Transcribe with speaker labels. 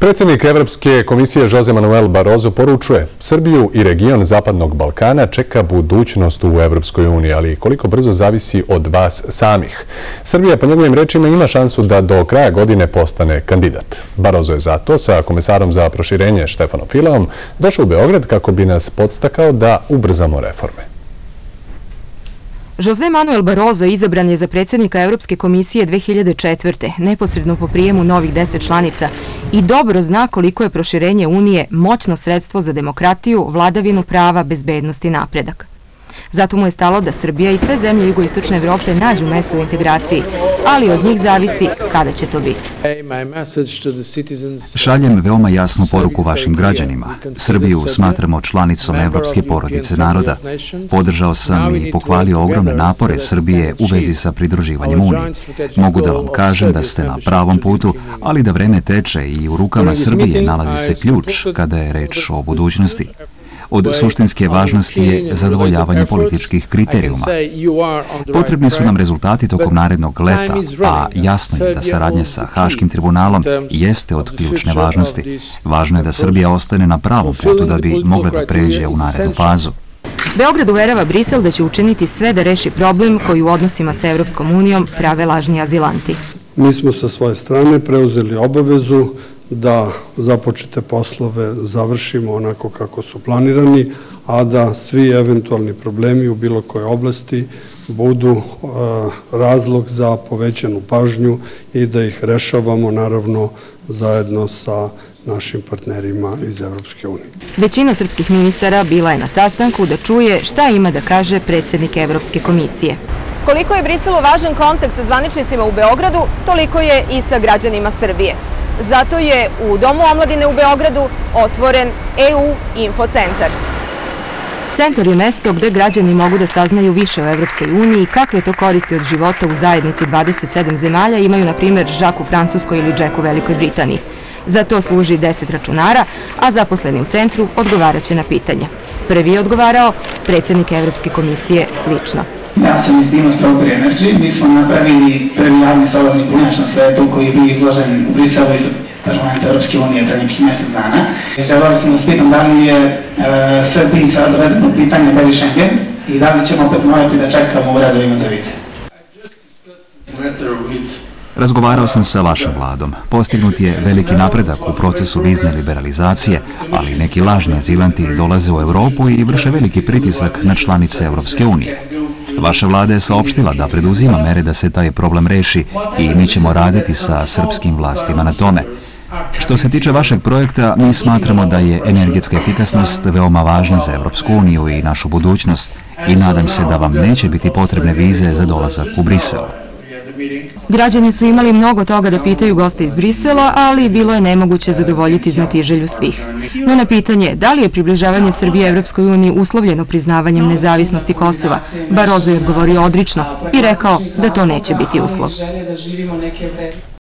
Speaker 1: Predsjednik Evropske komisije José Manuel Barroso poručuje: Srbiju i region Zapadnog Balkana čeka budućnost u Evropskoj uniji, ali koliko brzo zavisi od vas samih. Srbija, po njegovim rečima, ima šansu da do kraja godine postane kandidat. Barroso je zato sa komesarom za proširenje Štefanom Fileom došao u Beograd kako bi nas podstakao da ubrzamo reforme.
Speaker 2: José Manuel Barroso izabran je za predsjednika Evropske komisije 2004. neposredno po prijemu novih 10 članica i dobro zna koliko je proširenje Unije moćno sredstvo za demokratiju, vladavinu prava, bezbednost i napredak. Zato mu je stalo da Srbija i sve zemlje jugoistočne Evrope nađu mesto u integraciji, ali od njih zavisi kada će to biti.
Speaker 3: Šaljem veoma jasnu poruku vašim građanima. Srbiju smatramo članicom Evropske porodice naroda. Podržao sam i pohvalio ogromne napore Srbije u vezi sa pridruživanjem Uniji. Mogu da vam kažem da ste na pravom putu, ali da vreme teče i u rukama Srbije nalazi se ključ kada je reč o budućnosti. Od suštinske važnosti je zadovoljavanje političkih kriterijuma. Potrebni su nam rezultati tokom narednog leta, a jasno je da saradnja sa Haškim tribunalom jeste od ključne važnosti. Važno je da Srbija ostane na pravom putu da bi mogla da pređe u narednu fazu.
Speaker 2: Beograd uverava Brisel da će učiniti sve da reši problem koji u odnosima sa Evropskom unijom prave lažni azilanti.
Speaker 4: Mi smo sa svoje strane preuzeli obavezu da započete poslove završimo onako kako su planirani, a da svi eventualni problemi u bilo kojoj oblasti budu razlog za povećanu pažnju i da ih rešavamo naravno zajedno sa našim partnerima iz Evropske unije.
Speaker 2: Većina srpskih ministara bila je na sastanku da čuje šta ima da kaže predsjednik Evropske komisije.
Speaker 5: Koliko je Briselu važan kontakt sa zvaničnicima u Beogradu, toliko je i sa građanima Srbije. Zato je u Domu omladine u Beogradu otvoren EU Info centar.
Speaker 2: Centar je mesto gde građani mogu da saznaju više o Evropskoj uniji i kakve to koristi od života u zajednici 27 zemalja imaju, na primjer, Žak u Francuskoj ili Jack u Velikoj Britaniji. Za to služi 10 računara, a zaposleni u centru odgovaraće na pitanja. Prvi je odgovarao predsjednik Evropske komisije lično.
Speaker 6: Ja sam iz tima Strawberry Energy. Mi smo napravili prvi javni solarni punjač na svetu koji je bio izložen u Briselu iz parlamenta Evropske unije pre nekih mjesec dana. Želeo sam da spitam da li je Srbiji sada dovedeno pitanje bez Schengen i da li ćemo opet morati da čekamo u redovima za vize.
Speaker 3: Razgovarao sam sa vašom vladom. Postignut je veliki napredak u procesu vizne liberalizacije, ali neki lažni azilanti dolaze u Evropu i vrše veliki pritisak na članice Evropske unije. Vaša vlada je saopštila da preduzima mere da se taj problem reši i mi ćemo raditi sa srpskim vlastima na tome. Što se tiče vašeg projekta, mi smatramo da je energetska efikasnost veoma važna za Evropsku uniju i našu budućnost i nadam se da vam neće biti potrebne vize za dolazak u Brisel.
Speaker 2: Građani su imali mnogo toga da pitaju goste iz Brisela, ali bilo je nemoguće zadovoljiti znatiželju svih. No na pitanje da li je približavanje Srbije Evropskoj uniji uslovljeno priznavanjem nezavisnosti Kosova, Barroso je odgovorio odrično i rekao da to neće biti uslov.